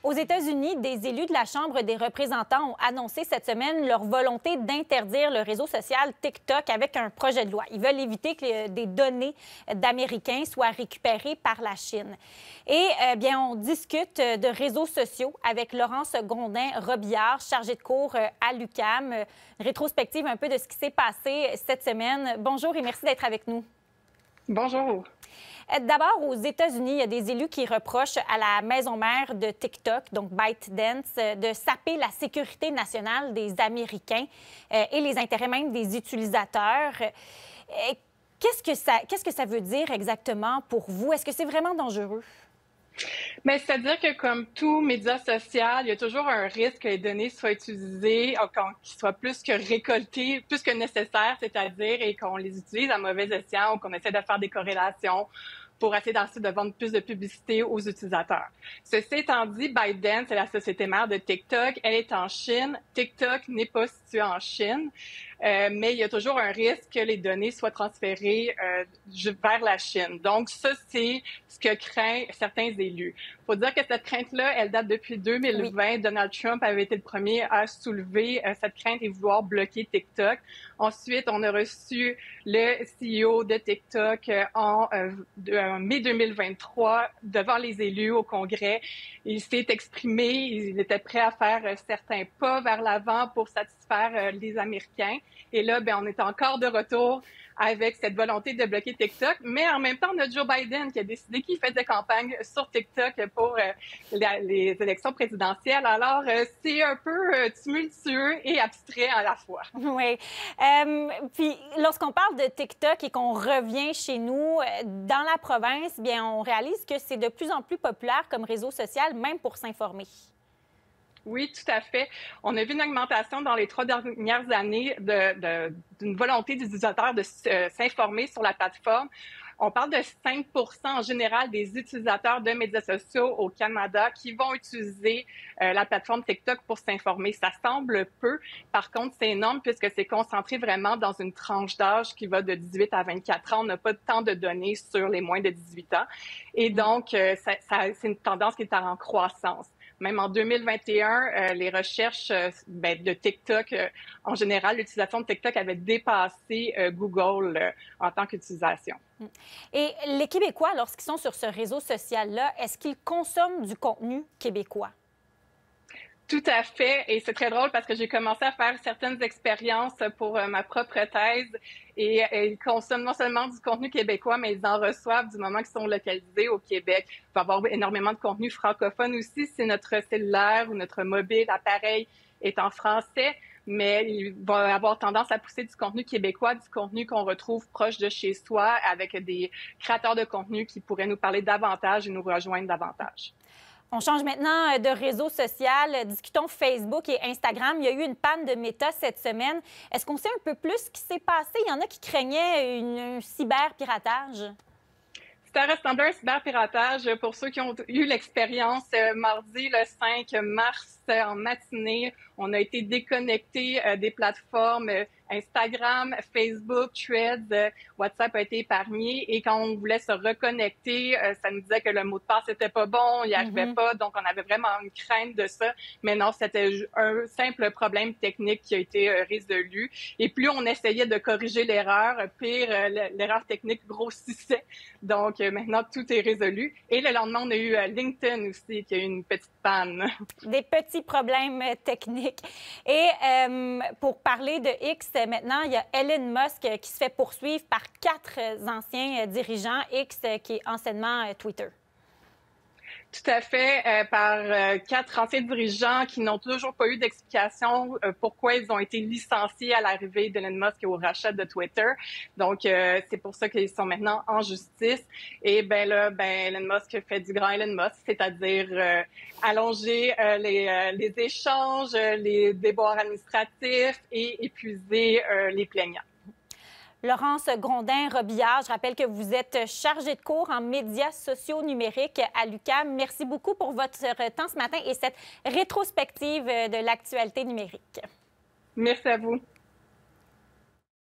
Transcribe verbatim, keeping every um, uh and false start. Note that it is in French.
Aux États-Unis, des élus de la Chambre des représentants ont annoncé cette semaine leur volonté d'interdire le réseau social TikTok avec un projet de loi. Ils veulent éviter que des données d'Américains soient récupérées par la Chine. Et eh bien, on discute de réseaux sociaux avec Laurence Grondin-Robillard, chargée de cours à l'U Q A M. Une rétrospective un peu de ce qui s'est passé cette semaine. Bonjour et merci d'être avec nous. Bonjour. D'abord, aux États-Unis, il y a des élus qui reprochent à la maison mère de TikTok, donc ByteDance, de saper la sécurité nationale des Américains et les intérêts même des utilisateurs. Qu'est-ce que ça, qu'est-ce que ça veut dire exactement pour vous? Est-ce que c'est vraiment dangereux? Mais c'est-à-dire que comme tout média social, il y a toujours un risque que les données soient utilisées, qu'ils soient plus que récoltées, plus que nécessaire, c'est-à-dire et qu'on les utilise à mauvais escient ou qu'on essaie de faire des corrélations pour essayer ensuite de vendre plus de publicité aux utilisateurs. Ceci étant dit, ByteDance, c'est la société mère de TikTok. Elle est en Chine. TikTok n'est pas situé en Chine, euh, mais il y a toujours un risque que les données soient transférées euh, vers la Chine. Donc, ça, c'est ce que craignent certains élus. Il faut dire que cette crainte-là, elle date depuis deux mille vingt. Oui. Donald Trump avait été le premier à soulever euh, cette crainte et vouloir bloquer TikTok. Ensuite, on a reçu le C E O de TikTok euh, en euh, de, euh, mai deux mille vingt-trois devant les élus au Congrès. Il s'est exprimé, il était prêt à faire euh, certains pas vers l'avant pour satisfaire euh, les Américains. Et là, ben, on est encore de retour avec cette volonté de bloquer TikTok. Mais en même temps, on a Joe Biden qui a décidé qu'il faisait campagne sur TikTok pour euh, la, les élections présidentielles. Alors, euh, c'est un peu euh, tumultueux et abstrait à la fois. Oui. Euh, puis, lorsqu'on parle de TikTok et qu'on revient chez nous, dans la province, bien, on réalise que c'est de plus en plus populaire comme réseau social, même pour s'informer. Oui, tout à fait. On a vu une augmentation dans les trois dernières années de, de, d'une volonté des utilisateurs de euh, s'informer sur la plateforme. On parle de cinq pour cent en général des utilisateurs de médias sociaux au Canada qui vont utiliser euh, la plateforme TikTok pour s'informer. Ça semble peu. Par contre, c'est énorme puisque c'est concentré vraiment dans une tranche d'âge qui va de dix-huit à vingt-quatre ans. On n'a pas tant de données sur les moins de dix-huit ans. Et donc, euh, ça, ça, c'est une tendance qui est en croissance. Même en deux mille vingt et un, euh, les recherches euh, ben, de TikTok, euh, en général, l'utilisation de TikTok avait dépassé euh, Google euh, en tant qu'utilisation. Et les Québécois, lorsqu'ils sont sur ce réseau social-là, est-ce qu'ils consomment du contenu québécois? Tout à fait. Et c'est très drôle parce que j'ai commencé à faire certaines expériences pour euh, ma propre thèse et, et ils consomment non seulement du contenu québécois, mais ils en reçoivent du moment qu'ils sont localisés au Québec. Il va y avoir énormément de contenu francophone aussi si notre cellulaire ou notre mobile, appareil est en français. Mais il va avoir tendance à pousser du contenu québécois, du contenu qu'on retrouve proche de chez soi avec des créateurs de contenu qui pourraient nous parler davantage et nous rejoindre davantage. On change maintenant de réseau social. Discutons Facebook et Instagram. Il y a eu une panne de Meta cette semaine. Est-ce qu'on sait un peu plus ce qui s'est passé? Il y en a qui craignaient une, un cyberpiratage. Ça ressemblait à un cyberpiratage pour ceux qui ont eu l'expérience euh, mardi le cinq mars euh, en matinée. On a été déconnectés euh, des plateformes euh, Instagram, Facebook, Threads, euh, WhatsApp a été épargné. Et quand on voulait se reconnecter, euh, ça nous disait que le mot de passe n'était pas bon, il n'y arrivait mm-hmm. pas. Donc, on avait vraiment une crainte de ça. Mais non, c'était un simple problème technique qui a été euh, résolu. Et plus on essayait de corriger l'erreur, pire, euh, l'erreur technique grossissait. Donc, euh, maintenant, tout est résolu. Et le lendemain, on a eu euh, LinkedIn aussi qui a eu une petite panne. Des petits problèmes techniques. Et euh, pour parler de X, maintenant, il y a Elon Musk qui se fait poursuivre par quatre anciens dirigeants X, qui est anciennement Twitter. Tout à fait, euh, par euh, quatre anciens dirigeants qui n'ont toujours pas eu d'explication euh, pourquoi ils ont été licenciés à l'arrivée d'Elon Musk et au rachat de Twitter. Donc, euh, c'est pour ça qu'ils sont maintenant en justice. Et ben là, ben Elon Musk fait du grand Elon Musk, c'est-à-dire euh, allonger euh, les, euh, les échanges, les déboires administratifs et épuiser euh, les plaignants. Laurence Grondin-Robillard, je rappelle que vous êtes chargée de cours en médias sociaux numériques à l'U Q A M. Merci beaucoup pour votre temps ce matin et cette rétrospective de l'actualité numérique. Merci à vous.